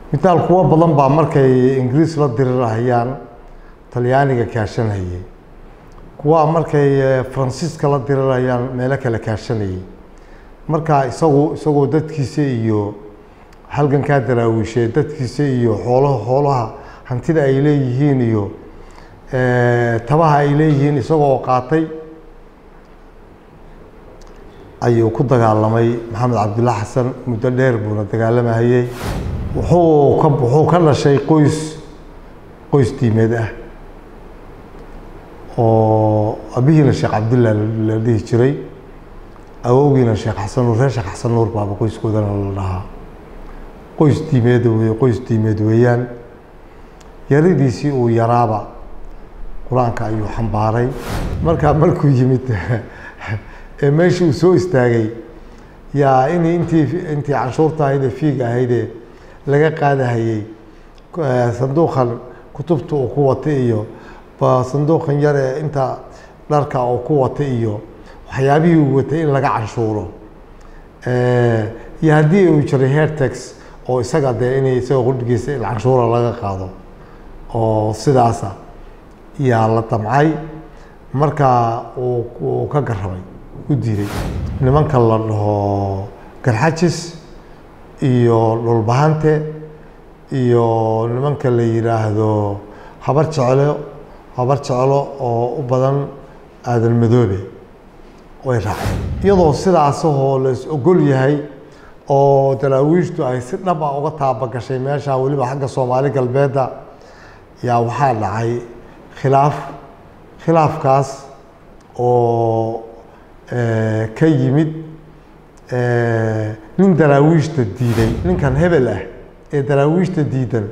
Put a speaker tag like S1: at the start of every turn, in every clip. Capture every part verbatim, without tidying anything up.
S1: مثال kuwa badan baa markay Ingiriis la dirirahayaan Talyaaniga kaashanayay kuwa markay Faransiiska la dirirayaan meelo kale kaashanayay marka isagu isagu dadkiisa iyo halgan ka daraawishay dadkiisa iyo xoolaha xoolaha hantida ay leeyihiin iyo ee tabaha ay leeyihiin isagoo qaatay ayuu ku dagaalamay Maxamed Cabdullaahi Xasan muddo dheer buu dagaalamayay wuxuu ka wuxuu ka dhashay qoys qoys diimeed ah oo abihiina Sheekh Cabdullaahi la dhihi jiray awowgiina Sheekh Xasan Nuur Sheekh Xasan Nuur baa qoyskoodana la dhahaa qoys diimeed weey qoys diimeed weeyaan yaridiisii uu yaraaba quraanka ayuu xambaaray marka markuu yimid ee meeshii soo istaagay yaa in intii intii cashuurta ay fiig ahayd laga qaadahayay sanduuqan kutubta uu ku watay iyo ba sanduuqan yar ee inta dharka uu ku watay iyo waxyaabihii uu watay in laga cashuuro ee yaadii uu jiray hair tax oo isaga de inay soo qudgiisa in cashuura laga qaado oo sidaas yaa la tamcay marka uu ka garabay u diiray nimanka la dhaho garxajis iyo dhulbahante iyo nimanka la yiraahdo habar jecelo habar jecelo oo u badan aadan madoobe way raaceen iyadoo sidaas oo la ogol yahay oo daraawiishtu ay si dhab ah uga taabagashay meesha waliba xagga Soomaali galbeedda yaa waxaa dhacay khilaaf khilaafkaas oo ee ka yimid ee nin daraawiishta diiday ninkan hebel ah ee daraawiishta diidan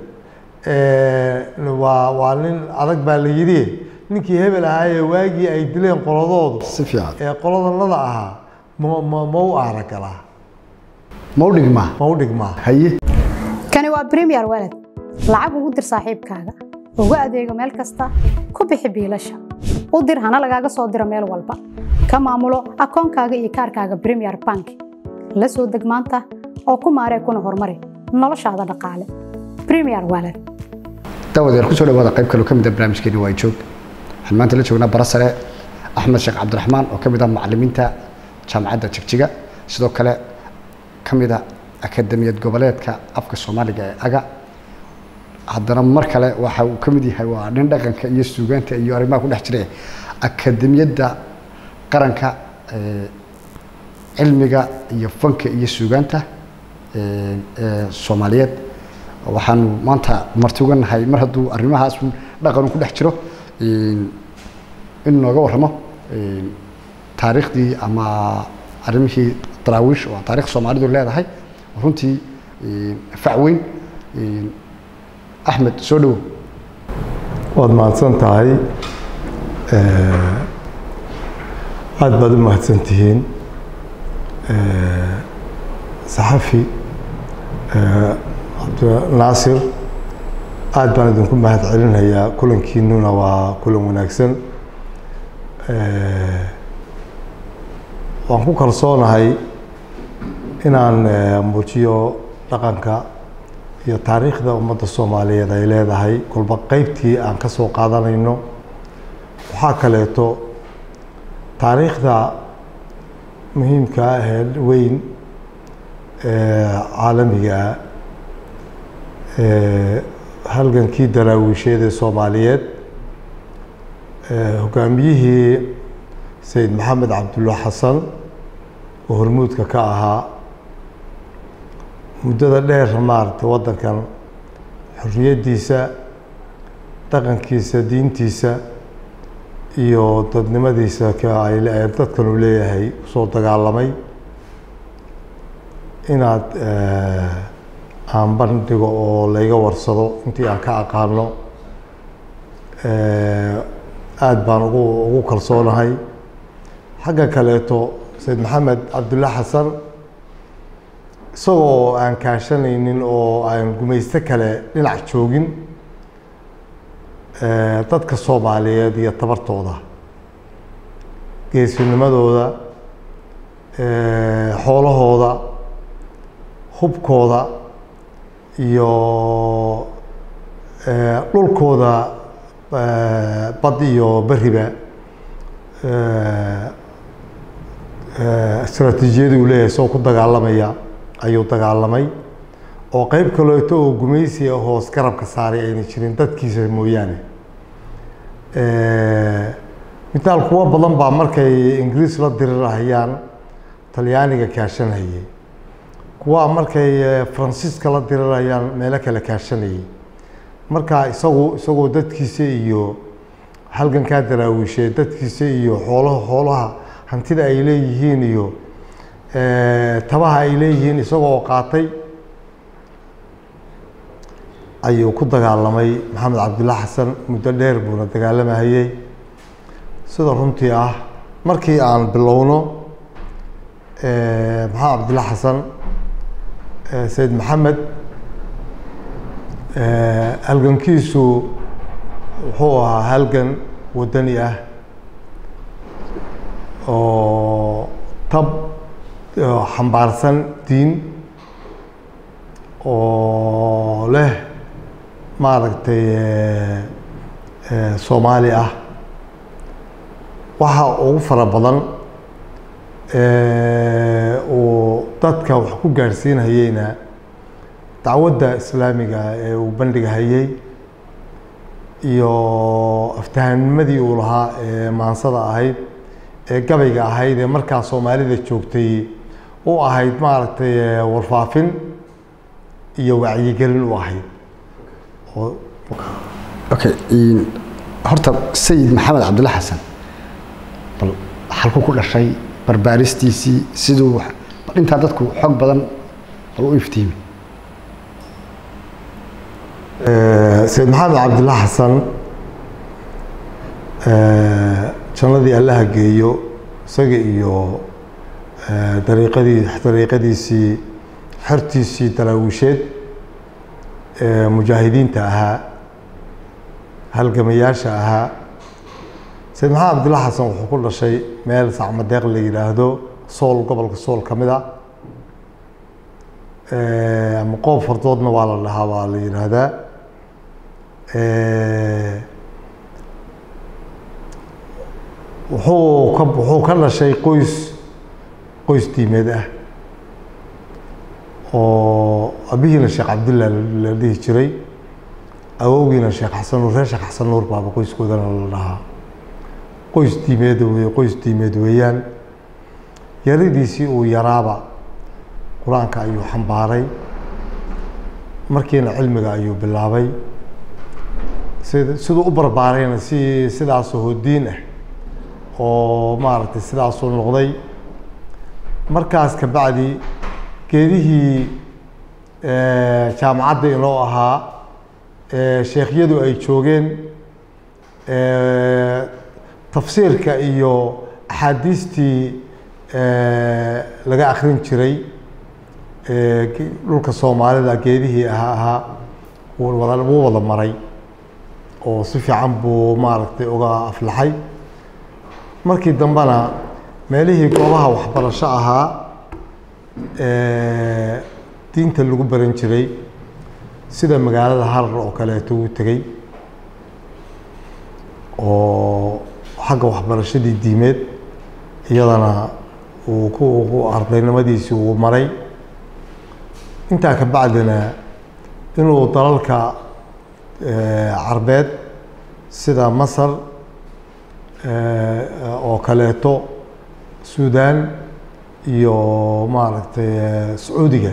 S1: ee waa waa nin adag baa la yiri ninkii hebel ah ee waagii ay dileen qoladoodu
S2: si fiican
S1: ee qoladanada ahaa ma ma ma u aragala
S2: ma u dhigma
S1: ma u dhigma
S2: haye
S3: kani waa Premier Wallet lacag ugu dir saaxiibkaaga ugu adeego meel kasta ku bixi biilasha u dir hana lagaaga soo diro meel walba ka maamulo akoonkaaga iyo kaarkaaga Premier Bank la soo deg maanta oo ku maaree kuna horumari noloshaada dhaqaale Premier Wallet
S2: tawadeer ku soo dhawaada qayb kale oo kamid ah barnaamijkeena waa joog waxaan maanta la joognaa barasare Axmed Sheekh Cabdiraxmaan oo kamid ah macallimiinta jaamacadda Jigjiga sidoo kale kamid ah akademiyad goboleedka afka Soomaaliga ee aga haddana mar kale waxa uu kamid yahay waa nin dhaqanka iyo suugaanta iyo arrimaha ku dhex jiray akademiyadda qaranka ee cilmiga iyo fanka iyo suugaanta ee Soomaaliyeed waxaan maanta martuganahay mar hadduu arrimahaas dhaqan ku dhex jiro in nooga warramo taariikhdii ama arrimihii daraawiish oo taariikh Soomaalidu leedahay runtii facweyn Axmed soo dhaw
S1: waad mahadsan tahay ee aad baad u mahadsan tihiin ee saxafi ee Naasir aad baan idinku mahad celinayaa kulankiinuna waa kulan wanaagsan ee waan ku kalsoonahay inaan muujiyo dhaqanka iyo taariikhda ummadda Soomaaliyeed ay leedahay kulba qaybtii aan ka soo qaadanayno waxa kaleeto taariikhda muhiimka ah ee weyn ee caalamiga ee halgankii daraawiisheeda Soomaaliyeed ee hogaamiyihii Sayid Maxamed Cabdullaahi Xasan oo hormuudka ka ahaa muddada dheer maartay wadankan xurriyadiisa dhaqankiisa diintiisa iyo dadnimadiisa ka ay dadkan u leeyahay soo dagaalamay inaad aan bandhigo oo layga warsado intii aan ka aqaano aad baan ugu ugu kalsoonahay xagga kaleeto Sayid Maxamed Cabdullaahi Xasan isagoo aan kaashanaynin oo aan gumaysto kale dhinac joogin ee dadka Soomaaliyeed iyo tabartooda geesinimadooda ee xoolahooda hubkooda iyo dhulkooda bad iyo bariba istaraatiijiyadu uu leeyahay soo ku dagaalamaya ayuu dagaalamay oo qayb kaleeto oo gumaysi ah hoos garabka saaray ayna jirin dadkiisa mooyaane mitaal kuwa badan baa markay ingiriis la dirirahayaan talyaaniga kaashanayay kuwa markay faransiiska la dirirayaan meelo kale kaashanayay marka isagu isagoo dadkiisa iyo halgankaa daraawiishay dadkiisa iyo xoolaha xoolaha hantida ay leeyihiin iyo tabaha ay leeyihiin isagoo qaatay ayuu ku dagaalamay maxamed cabdulla xasan muddo dheer buuna dagaalamayay sida runtii ah markii aan bilowno maxamed cabdulla xasan sayid maxamed halgankiisu wuxuu ahaa halgan wadani ah oo tab xambaarsan diin oo leh maaragtay soomaali ah waxa ugu fara badan uu dadka wax ku gaarsiinayeyna dacwadda islaamiga ee uu bandhigahayey iyo aftahanimadii uu lahaa ee maansada ahayd ee gabayga ahayd ee markaa soomaalida joogtay u ahayd maaragtay warfaafin iyo wacyigelin u ahayd
S2: okay horta sayid maxamed cabdulla xasan bal halku ku dhashay barbaaristiisii siduu bal intaa dadku xog badan bal u iftiimi
S1: sayid maxamed cabdulla xasan jannadii allaha geeyo isaga iyo dariiqadii dariiqadiisii xertiisii daraawiisheed mujaahidiinta ahaa halgamayaasha ahaa sayid maxamed cabdulla xasan wuxuu ku dhashay meel sacmadeeq la yidhaahdo sool gobolka sool ka mid a ama qoob fardoodna waa la dhahaa waa la yidhaahdaa wuxuu ka wuxuu ka dhashay qoys qoys diimeed ah oo abihiina sheekh cabdulla la dhihi jiray awowgiina sheekh xasan nuur reer sheekh xasan nuur baaba qoyskoodana la dhahaa qoys diimeed wey qoys diimeed weeyaan yaridiisii uu yaraaba qur-aanka ayuu xambaaray markiina cilmiga ayuu bilaabay sid siduu u barbaarayna si sidaasoo hodiin ah oo maaragtay sidaasuu noqday markaas ka bacdi geedihii jaamacadda inoo ahaa sheekhyadu ay joogeen tafsiirka iyo axaadiistii laga akrin jiray dhulka soomaalida geedihii ahaa ahaa wuu wada wuu wada maray oo si fiican buu maaragtay uga aflaxay markii dambena meelihii goobaha waxbarasho ahaa diinta lagu baran jiray sida magaalada harar oo kaleeto uu tegey oo xagga waxbarashadii diimeed iyadana uu ku ardaynimadiisii uu maray intaa ka bacdina inuu dalalka carbeed sida masar oo kaleeto suudaan iyo maaragtay sacuudiga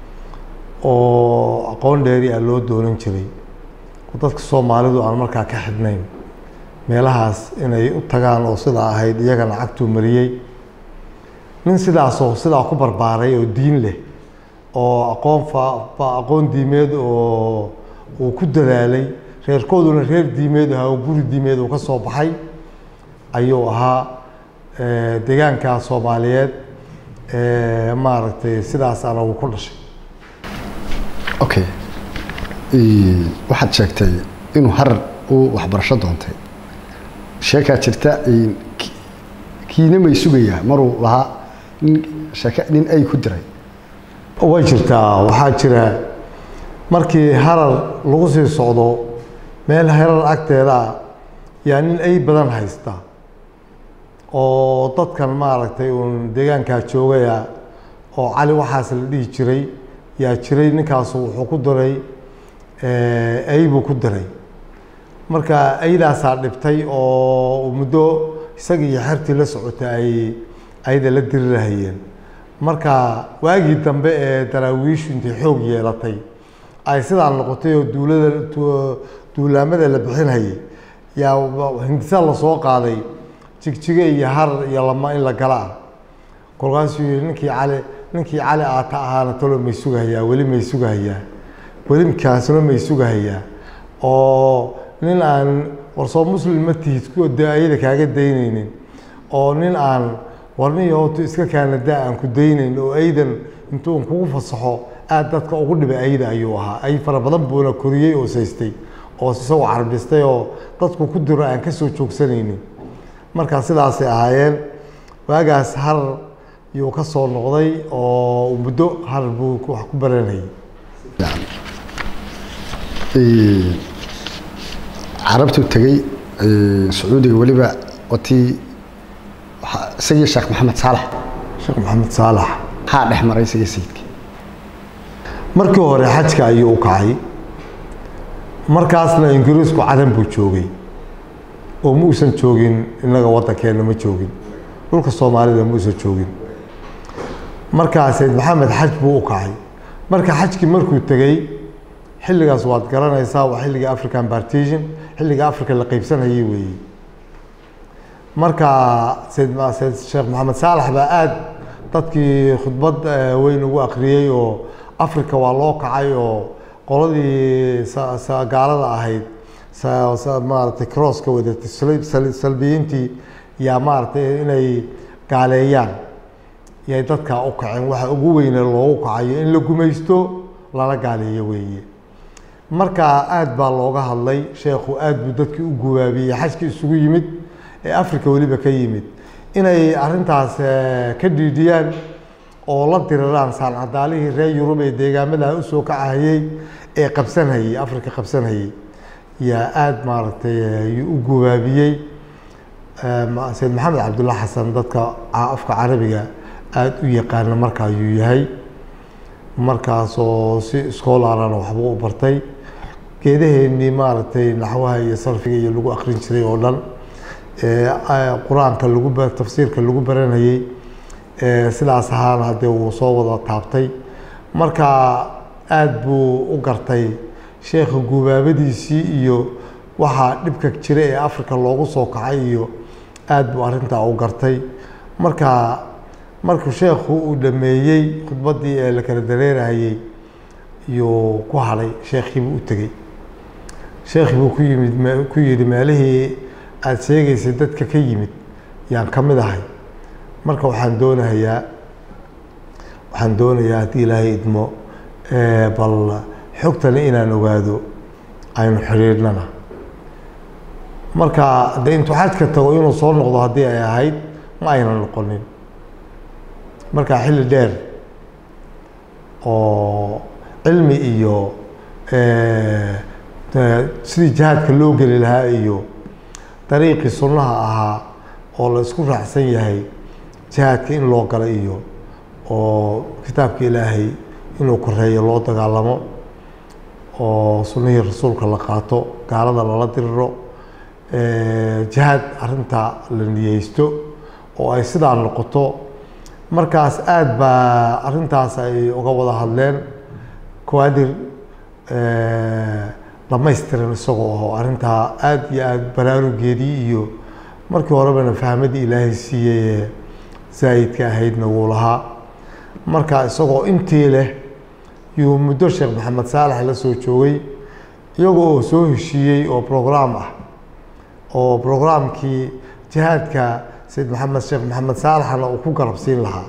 S1: oo aqoon dheeri ah loo doonan jiray oo dadka soomaalidu aan markaa ka xidhnayn meelahaas inay u tagaan oo sidaa ahayd iyagana cagtuu mariyey nin sidaasoo sidaa ku barbaaray oo diin leh oo aqoon fa aqoon diimeed oo uu ku dadaalay reerkooduna reer diimeed ahaa oo guri diimeed uu ka soo baxay ayuu ahaa deegaanka soomaaliyeed maaragtay sidaas ana uu ku dhashay
S2: okay waxaad sheegtay inuu harar uu waxbarasho doontay sheekaa jirta kiina may sugayaa maruu lahaa nin sheeke nin ay ku diray
S1: way jirtaa waxaa jira markii harar lagu sii socdo meel harar agteeda yaa nin ay badan haysta oo dadkan maaragtay uun deegaankaa joogaya oo cali waxaas la dhihi jiray yaa jiray ninkaas wuxuu ku daray ay buu ku daray marka aydaasaa dhibtay oo muddo isaga iyo xertii la socotay ay ayda la dirirahayeen marka waagii dambe ee daraawiishu intay xoog yeelatay ay sidaa noqotay oo duulada duulaamada la bixinayay yaa hindisa la soo qaaday jigjiga iyo harar iyo lama in la gala kolkaasuu yiri ninkii cali ninkii cali aata ahaana tolo may sugahayaa weli may sugahayaa weli kaasna may sugahayaa oo nin aan warsoo muslim ma tihid ku daayada kaaga daynaynin oo nin aan warniyo oo iska kaanada aan ku daynayn oo aydan intuu kugu fasaxo aad dadka ugu dhibay ayda ayuu ahaa ay fara badan buuna koriyay oo saystay oo soo carbistay oo dadku ku diro aan ka soo joogsanaynin marka sidaas ay ahaayeen waagaas har iyo ka soo noqday oo muddo har buu wax ku baranayay
S2: ee carabtu tagay sacuudiga waliba watii سيد الشيخ محمد صالح
S1: الشيخ محمد صالح
S2: ها دحمر سيد سيدك
S1: markii hore xajka ayuu u kacay markaasna ingiriisku cadan buu joogay oo muusan joogin inaga wadankeena ma joogin dhulka Soomaalida muusan joogin markaas Said Maxamed xaj buu u kacay marka xajki markuu tagay xilligaas waad garanaysaa waa xilliga African Partition xilliga Afrika la qaybsanayay weeyii marka Said Said Sheikh Maxamed Saalax baa aad dadkii khudbad weyn ugu akhriyay oo Afrika waa loo kacay oo qoladii gaalada ahayd maaragtay crosska wadatay salbiyiintii yaa maaragtay inay gaaleeyaan yay dadka u kaceen waxa ugu weyn loogu kacayo in la gumaysto lala gaaleeyo weeye marka aad baa looga hadlay sheekhu aad buu dadkii u guwaabiyay xajkii isugu yimid ee Afrika waliba ka yimid inay arintaas ka dhiidiyaan oo la diriraan saacadaalihii reer Yurub ee deegaamada u soo kacayay ee qabsanayay Afrika qabsanayay yaa aad maaragtay u guwaabiyay Said Maxamed Cabdulla Xasan dadka afka Carabiga aad u yaqaan marka ayuu yahay markaas oo si iskoolaarana waxba u bartay geedaheennii maaragtay naxwaha iyo sarfiga iyo lagu akhrin jiray oo dhan quraanka lagu bar tafsiirka lagu baranayay sidaas ahaan hadee uu soo wada taabtay marka aad buu u gartay sheekh gubaabadiisii iyo waxa dhibka jira ee Afrika loogu soo kacay iyo aad buu arinta u gartay marka markuu sheekhu uu dhameeyay khudbadii ee la kala dareerayay iyo ku halay sheekhi buu u tagay sheekhi buu ku yimid ku yiri meelihii aad sheegaysay dadka ka yimid yaan kamid ahay marka waxaan doonayaa waxaan doonayaa hadii Ilaahay idmo ee bal xogtan inaan ogaado aynu xiriirnana marka hadii intuu xajka tago inuu soo noqdo hadii ay ahayd ma aynan noqonin marka xilli dheer oo cilmi iyo ee sidii jihadka loo gali lahaa iyo dariiqii sunnaha ahaa oo la isku raacsan yahay jihadka in loo galo iyo oo kitaabka Ilaahay inuu koreeyo loo dagaalamo oo sunnihii rasuulka la qaato gaalada lala diriro ee jihad arinta la niyeysto oo ay sidaa noqoto markaas aad baa arintaas ay uga wada hadleen koodir ee dhamaystiran isagoo oo arinta aad iyo aad baraarugeedii iyo markii horeba fahmadii Ilaahay siiyay zaidka ahaydna wuu lahaa marka isagoo intii leh iyo muddo Sheekh Maxamed Saalax la soo joogay iyagoo soo heshiiyay oo program ah oo programkii jihadka Said Maxamed Sheekh Maxamed Saalaxna uu ku garabsiin lahaa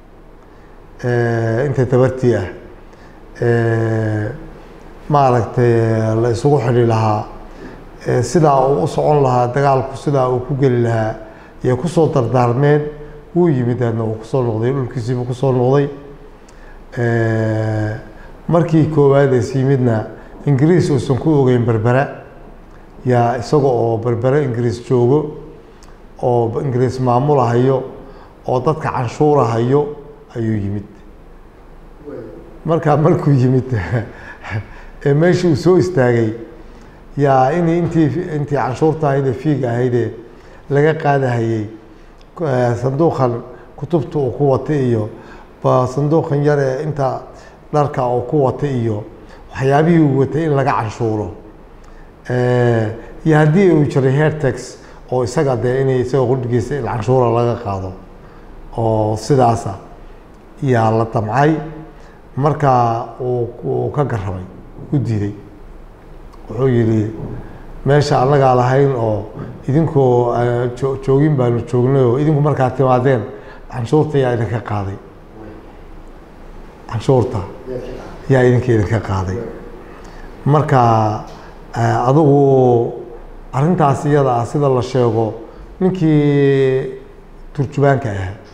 S1: ee inta tabartii ah ee maaragtay la isugu xidhi lahaa sida uu u socon lahaa dagaalku sida uu ku gali lahaa iyo ku soo dardaarmeen uu yimid aadna uu ku soo noqday dhulkiisii ku soo noqday ee markii koowaad ee yimidna ingiriis uusan ku ogeyn berbera yaa isaga oo berbera ingiriis joogo oo ingiriis maamulahayo oo dadka canshuurahayo ayuu yimid markaa markuu yimid ee meeshii uu soo istaagay yaa in intii intii canshuurta ahayd fiig ahayd laga qaadahayay sanduuqan kutubta uu ku watay iyo ba sanduuqan yar ee inta dharka uu ku watay iyo waxyaabihii uu watay in laga canshuuro ee iyo haddii uu jiray hair tax oo isaga dee inay isaga qudhigiisa in canshuura laga qaado oo sidaasa yaa la damcay markaa uu ka garabay u diiday wuxuu yidhi meesha annagaa lahayn oo idinkoo joogin baanu joognay oo idinku markaa timaadeen canshuurta yaa idinka qaaday canshuurta yaa idinka idinka qaaday marka adigu arrintaas iyada ah sida la sheego ninkii turjubaanka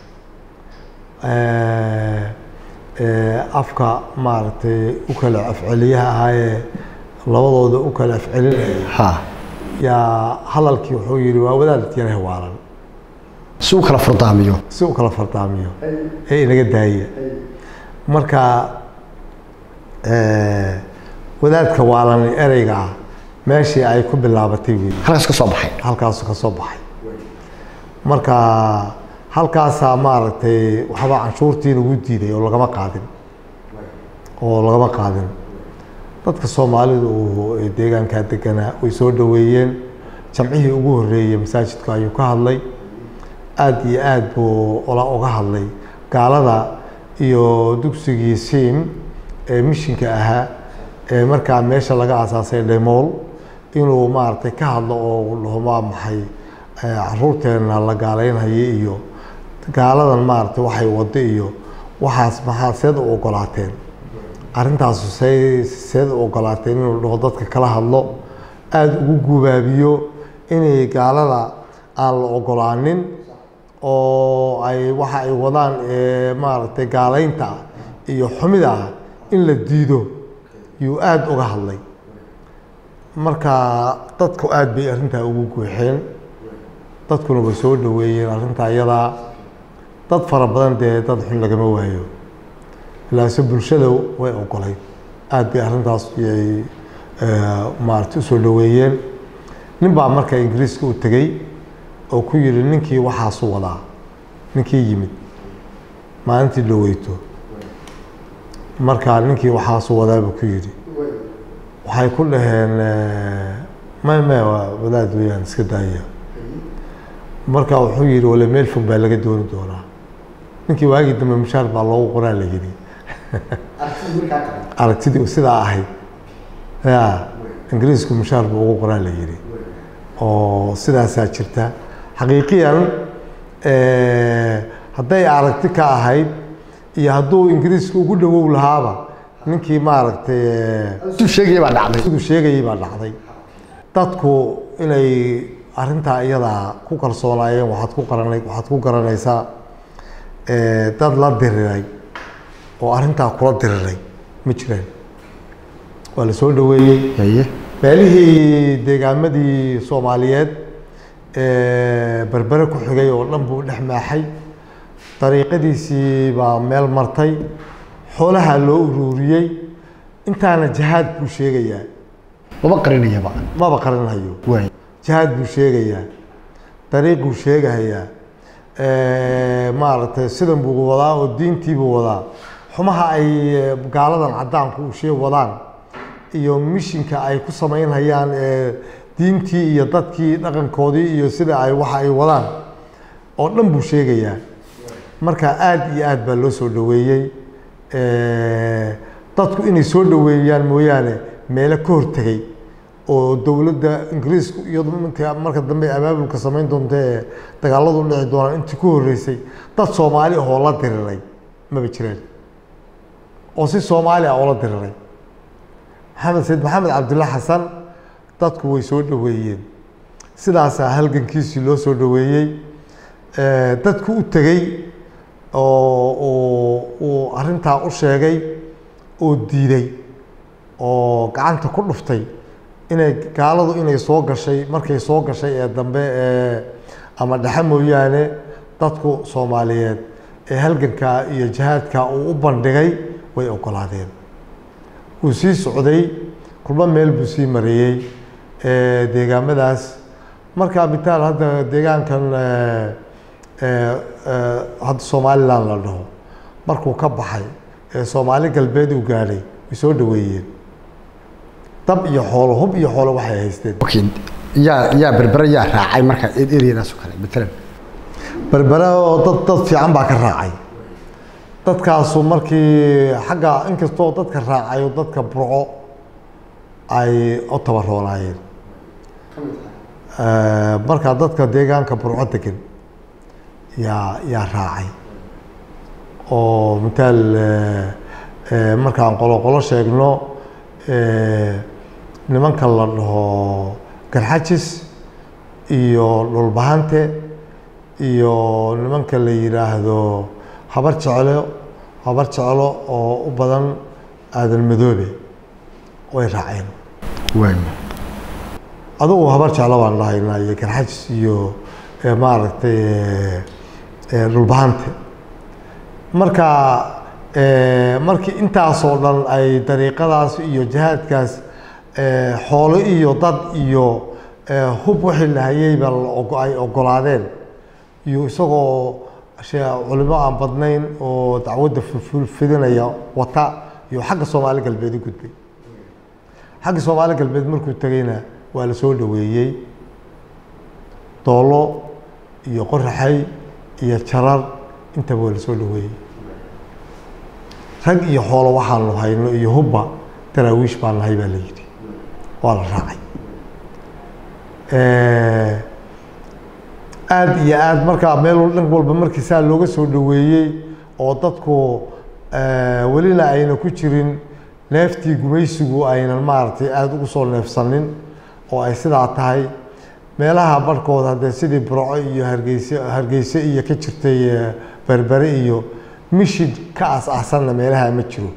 S1: ahaa afka maaragtay u kala afceliyaha ahaayee labadooda u kala afcelinaya yaa hadalkii wuxuu yidhi waa wadaad yarahe waalan
S2: si u kala fardaamiyo
S1: si u kala fardaamiyo ee inaga daaya marka wadaadka waalan ereyga ah meeshii ay ku bilaabatay wey
S2: halkaas ka soo baxay
S1: halkaas ka soo baxay marka halkaasaa maaragtay waxba canshuurtii lagu diiday oo lagama qaadin oo lagama qaadin dadka Soomaalidu oo deegaanka deganaa way soo dhaweeyeen jamcihii ugu horeeyay masaajidka ayuu ka hadlay aad iyo aad buu ola uga hadlay gaalada iyo dugsigii Siim ee mishinka ahaa ee markaa meesha laga aasaasay Dhemool inuu maartay ka hadlo oo lahoma maxay caruurteena la gaaleynayay iyo gaaladan maartay waxay wado iyo waxaas maxaa seed u ogolaateen arrintaas say seed u ogolaateen inuu dhaho dadka kala hadlo aad ugu gubaabiyo inay gaalada aan la ogolaanin oo ay waxa ay wadaan ee maartay gaaleynta iyo xumida in la diido yuu aad uga hadlay marka dadku aad bay arrintaa ugu guuxeen dadkuna way soo dhaweeyeen arrintaa iyada dad fara badan dee dad xun lagama waayo ilaase bulshada way ogolay aad bay arrintaas yay maartay soo dhaweeyeen nin baa marka ingiriiska u tagay oo ku yiri ninkii waxaas wadaa ninkii yimid maalintii dhaweyto marka ninkii waxaas wadaa buu ku yiri waxay ku dhaheen ma ma wadaad weeyaan iska daaya marka wuxuu yiri wala meel fog baa laga dooni doonaa ninkii waagi dambe mushaar baa loogu qoraa la yiri aragtidii sidaa ahayd ya ingiriisku mushaar buu ugu qoraa la yiri oo sidaasaa jirta xaqiiqiyan hadday aragti ka ahayd iyo hadduu ingiriisku ugu dhawow lahaaba ninkii maaragtay
S2: siduu sheegayay baa dhacday
S1: siduu sheegayay baa dhacday dadku inay arrintaa iyada ku kalsoonaayeen waxaad ku qaranay waxaad ku garanaysaa dad la diriray oo arrintaa kula diriray ma jiraan waa la soo dhaweeyey meelihii deegaamadii Soomaaliyeed ee berbera ku xigay oo dhan buu dhex maaxay dariiqadiisii baa meel martay xoolaha loo ururiyay intaana jihaad buu sheegayaa
S2: maba qarinayaba
S1: maba qarinayo
S2: way
S1: jihaad buu sheegayaa dariiquu sheegayaa ee maartay sidan buu wadaa oo diintii buu wadaa xumaha ay gaaladan cadaanku u sheeg wadaan iyo mishinka ay ku sameynayaan ee diintii iyo dadkii dhaqankoodii iyo sida ay waxa ay wadaan oo dhan buu sheegayaa marka aad iyo aad baa loo soo dhaweeyay ee dadku inay soo dhaweeyaan mooyaane meelo ka hortagay oo dawladda ingiriisku iyadu marka dambe abaabulka sameyn doonta ee dagaaladu dhici doonaan intii ku horeysay dad Soomaali oo la diriray ma jiraan oo si Soomaali ah oo la diriray maxamed said maxamed cabdulla xasan dadku way soo dhaweeyeen sidaas halgankiisii loo soo dhaweeyay ee dadku u tagay oo oo arrintaa u sheegay oo diiday oo gacanta ku dhuftay inay gaaladu inay soo gashay markay soo gashay ee dambe ee ama dhexe mooyaane dadku Soomaaliyeed ee halganka iyo jihaadka uu u bandhigay way ogolaadeen uu sii socday kulba meel buu sii mariyay ee deegaamadaas marka bitaal hadda deegaankan ee ee hadda Soomaaliland la dhaho markuu ka baxay ee Soomaali galbeed uu gaaray way soo dhaweeyeen dab iyo xoolo hub iyo xoolo waxay haysteen
S2: okay yaa yaa berber yaa raacay marka area-daas oo kale matalan
S1: berbera oo dad dad fiican baa ka raacay dadkaasu markii xagga inkastoo dadka raacay oo dadka burco ay u tabaroonayeen ee marka dadka deegaanka burco degan yaa yaa raacay oo mitaal ee markaan qolo qolo sheegno ee nimanka la dhaho garxajis iyo dhulbahante iyo nimanka la yiraahdo habar jecelo habar jecelo oo u badan aadan madoobe way raaceen
S2: way
S1: adigu habar jecelo baan lahaynaa iyo garxajis iyo maaragtay ee dhulbahante marka ee markii intaas oo dhan ay dariiqadaas iyo jihaadkaas ee xoolo iyo dad iyo hub wixii la hayay baa ay ogolaadeen iyo isagoo culimo aan badnayn oo dacwadda fidinaya wata iyo xagga Soomaali galbeed u gudbay xagga Soomaali galbeed markuu tagayna waa la soo dhaweeyay doolo iyo qorraxay iyo jarar inta waa la soo dhaweeyay rag iyo xoolo waxaan hayno iyo hubba daraawiish baan lahay baa la yiri waa la raacay ee aad iyo aad marka meel dhan walba markii saa looga soo dhaweeyay oo dadku ee wali ayna ku jirin neeftii gumaysigu aynan maartay aad ugu soo neefsanin oo ay sidaa tahay meelaha barkooda hadda sidii burco iyo hargeysa hargeysa iyo ka jirtay berbere iyo mishid ka aasaasan meelaha ma jiro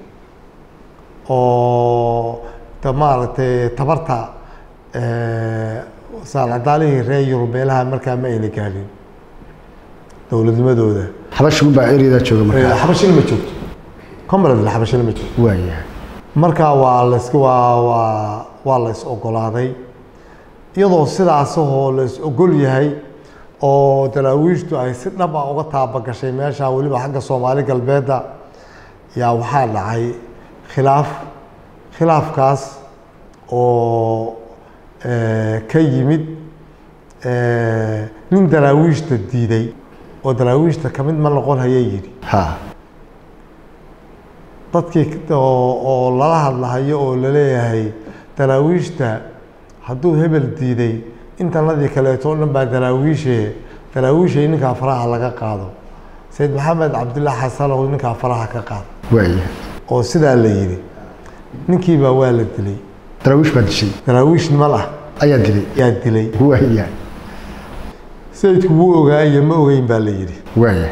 S1: oo tamaartay tabarta ee saacadaalihi reer Yurub meelaha markaa ma ayna gaarin dawladnimadooda
S2: xabashigu baa area-da jooga markaa
S1: xabashiga ma joogto comrade la xabashiga ma joogto
S2: waayahay
S1: marka waa la iska waa waa waa la is ogolaaday iyadoo sidaas oo la is ogol yahay oo daraawiishtu ay si dhab ah uga taabagashay meesha waliba xagga Soomaali galbeedda yaa waxaa dhacay khilaaf khilaafkaas oo ee ka yimid ee nin daraawiishta diiday oo daraawiishta kamid ma noqon hayay yiri
S2: ha
S1: dadkii oo lala hadlahayo oo la leeyahay daraawiishta hadduu hebel diiday intanadii kaleeto dhan baa daraawiishe daraawiishe ninka faraha laga qaado Said Maxamed Cabdullaahi Xasan oo ninka faraha ka qaado
S2: waayahay
S1: oo sidaa la yiri ninkii baa waa la dilay
S2: daraawiish baa dishay
S1: daraawiish nimal ah
S2: ayaa dilay
S1: yaa dilay
S2: waayahay
S1: sayidku wuu ogaa iyo ma ogeyn baa la yiri
S2: waayahay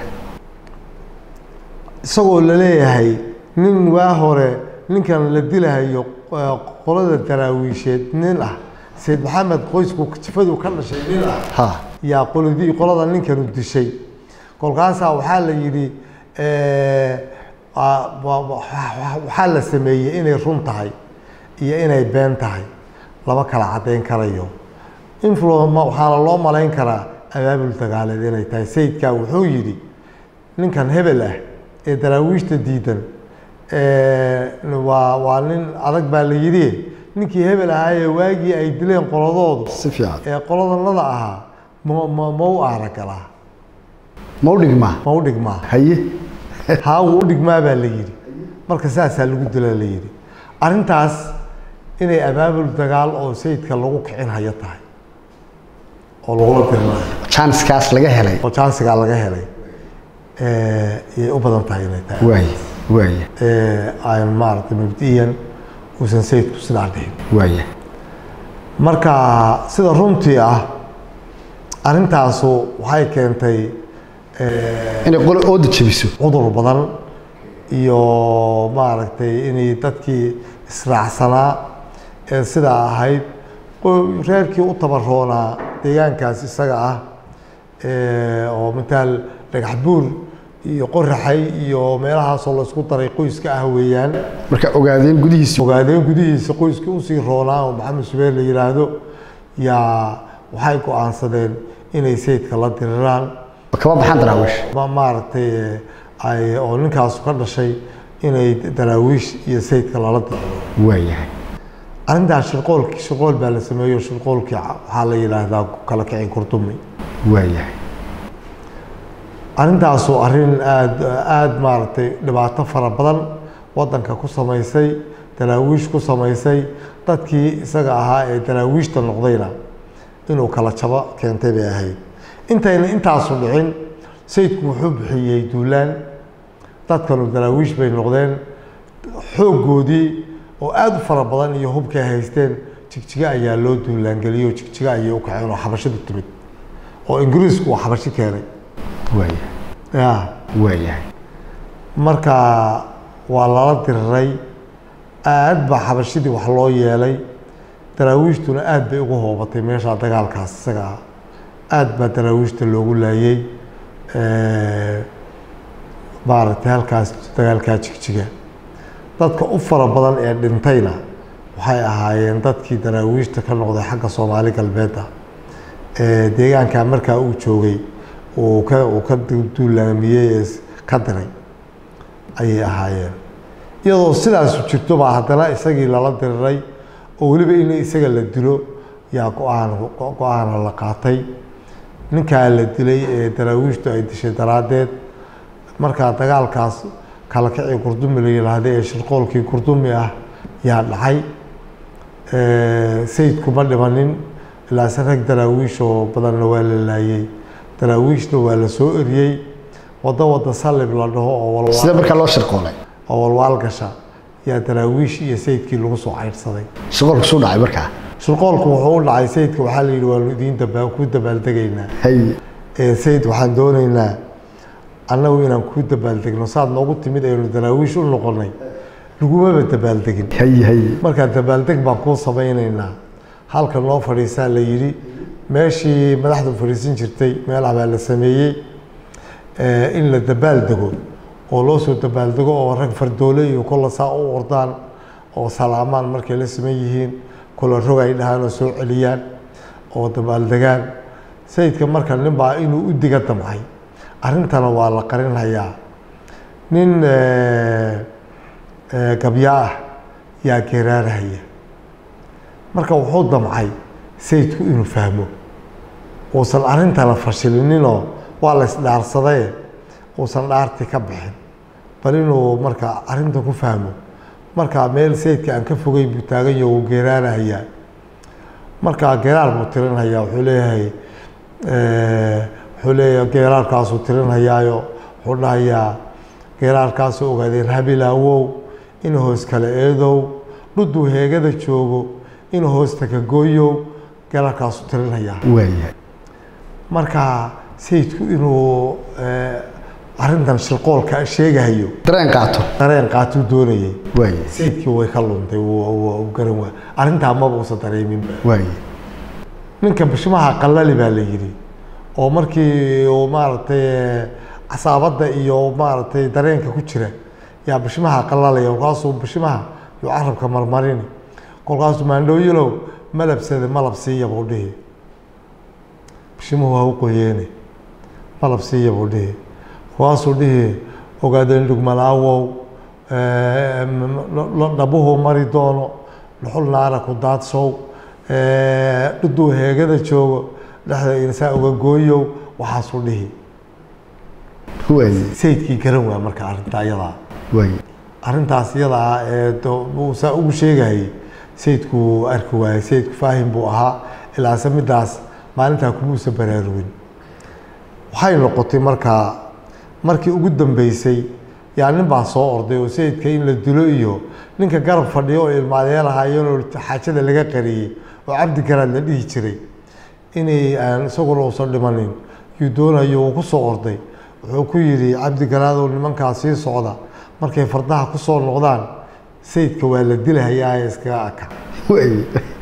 S1: isagoo la leeyahay nin waa hore ninkan la dilahayo qolada daraawiisheed nin ah Said Maxamed qoysku jifadu ka dhashay nin ah
S2: ha
S1: yaa qoladii qolada ninkan u dishay kolkaas waxaa la yiri ee waxaa la sameeyay inay run tahay iyo inay been tahay laba kala cadeyn karayo influence waxaa loo maleyn karaa abaabul dagaaleed inay tahay sayidka wuxuu yiri ninkan hebel ah ee daraawiishta diidan ee waa waa nin adag baa la yiri ninkii hebel ahaa ee waagii ay dileen qoladoodu
S2: si fiican
S1: ee qoladanada ahaa ma ma ma u aragala
S2: ma u dhigma
S1: ma u dhigma
S2: haye
S1: ha u dhigma baa la yiri marka saasa lagu dilay la yiri arintaas inay abaabul dagaal oo sayidka lagu kicin hayo tahay oo lagu dirnaa
S2: chance kaas laga helay
S1: oo chance ka laga helay ee u badan tahay inay tahay
S2: waay waay
S1: ee ay maartay mabdiyan uusan sayidku sidaa dhihin
S2: waay
S1: marka sida runtii ah arintaasu waxay keentay
S2: inay qolo oo jabiso
S1: cudur badan iyo maaragtay inay dadkii israacsanaa ee sidaa ahayd reerkii u tabaroonaa deegaankaas isaga ah oo mataal dhagax buur iyo qoraxay iyo meelahaasoo la isku daray qoyska ah weeyaan
S2: marka ogaadeen gudihiisa
S1: ogaadeen gudihiisa qoyska usii roonaa oo maxamed subeer la yiraahdo yaa waxay go'aansadeen inay sayidka la diriraan
S2: kama baxaan daraawiish
S1: maaragtay ay oo ninkaas ka dhashay inay daraawiish iyo sayidka lala diriro
S2: waayahay
S1: arrintaas shirqoolkii shirqool baa la sameeyo shirqoolkii waxaa la yidhaahdaa kala kicin Kurtumi
S2: waayahay
S1: arrintaas oo arrin aad aad maaragtay dhibaato fara badan wadanka ku samaysay daraawiish ku samaysay dadkii isaga ahaa ee daraawiishta noqdayna inuu kala jabo keentay bay ahayd intayna intaasu dhicin sayidku wuxuu bixiyey duulaan dadkanu daraawiish bay noqdeen xooggoodii oo aad u fara badan iyo hubkay haysteen jigjiga ayaa loo duulaan geliyay jigjiga ayay u kaceen oo xabashadu timid oo ingiriisku uu xabashi keenay
S2: waayahay
S1: ya
S2: waayahay
S1: marka waa lala diriray aad baa xabashidii wax loo yeelay daraawiishtuna aad bay ugu hoobatay meesha dagaalkaas isaga aad baa daraawiishta loogu laayay maaragtay halkaas dagaalkaa jigjiga dadka u fara badan ee dhintayna waxay ahaayeen dadkii daraawiishta ka noqday xagga Soomaali galbeedda ee deegaanka markaa uu joogay oo ka oo ka duulaamiyay ka diray ayay ahaayeen iyadoo sidaas jirto baa haddana isagii lala diriray oo weliba in isaga la dilo yaa go'aan go'aan la qaatay ninkaa la dilay ee daraawiishtu ay dishay daraadeed markaa dagaalkaas kala kicii Kurtumi la yiraahdo ee shirqoolkii Kurtumi ah yaa dhacay sayidku ma dhimanin ilaa sarag daraawiish oo badanna waa la laayay daraawiishna waa la soo eriyey wada wada salib la dhaho oo walwal
S2: sida marka loo shirqoolay
S1: oo walwal gasha yaa daraawiish iyo sayidkii lagu soo cayrsaday
S2: shirqoolku soo dhacay markaa
S1: shirqoolku wuxuu u dhacay sayidka waxaa la yidhi waa idiin dabaa ku dabaaldegaynaa
S2: hay
S1: ee sayid waxaan doonaynaa annagu inaan ku dabaaldegno saad noogu timid aynu daraawiish u noqonay lagumaba dabaaldegin
S2: hay hay
S1: markaa dabaaldeg baan kuu samaynaynaa halka noo fadhiisaa la yidhi meeshii madaxdu fadhiisan jirtay meel baa la sameeyey in la dabaaldego oo loo soo dabaaldego oo rag fardoole iyo kolla saa u ordaan oo salaamaan markay la siman yihiin kolla rog ay dhahaan oo soo celiyaan oo dabaaldegaan sayidka marka nin baa inuu u diga damcay arrintana waa la qarinhayaa nin gabyaa ah yaa geeraarahaya marka wuxuu damcay sayidku inuu fahmo uusan arrintana fashilininoo waa la isdhaarsaday uusan dhaarti ka bixin bal inuu marka arrinta ku fahmo marka meel sayidka aan ka fogay buu taagan yahay uu geeraarahayaa marka geeraar buu tirinhayaa wuxuu leeyahay wuxuu leeyahay geeraarkaasuu tirinhayaayo wuxuu dhahayaa geeraarkaasuu ogaadeen habilaawow in hoos kale eedow dhuduu heegada joogo in hoosta ka gooyow geeraarkaasuu tirinhayaa
S2: waayahay
S1: marka sayidku inuu arrintan shirqoolka sheegahayo
S2: dareen qaato
S1: dareen qaatuu doonayay
S2: waayahay
S1: sayidkii way ka luntay uu garan waa arrintaa maba uusan dareemin
S2: waayahay
S1: ninka bishimaha qallali baa la yidhi oo markii uu maaragtay casaabadda iyo maaragtay dareenka ku jira yaa bishimaha qallalaya kolkaasuu bishimaha yuu carabka marmarini kolkaasuu maandhooyilow malabsada malab siiya buu dhihi bishimuhu ha u qoyeene malab siiya buu dhihi kolkaasuu dhihi ogaadeen dhugmalaawow dhabuhu mari doono dhuxul naara ku daadsow dhuduu heegada joogo dhexda insaa uga gooyow waxaasuu dhihi
S2: waayahay
S1: sayidkii garan waa marka arrintaa iyadaa
S2: waayahay
S1: arrintaas iyadaa ee saa ugu sheegayay sayidku arki waayay sayidku faahim buu ahaa ilaase midaas maalintaa kumuusan baraarugin waxay noqotay markaa markii ugu dambeysay yaa nin baa soo orday oo sayidka in la dilo iyo ninka garab fadhiyo oo ilmaadeelahaayeen oo xaajada laga qariyey oo cabdi garaad la dhihi jiray inay aan isaguna uusan dhimanin yuu doonayo uu ku soo orday wuxuu ku yidhi cabdi garaadow nimankaa sii socda markay fardaha ku soo noqdaan sayidka waa la dilahayaa iskaga aka
S2: way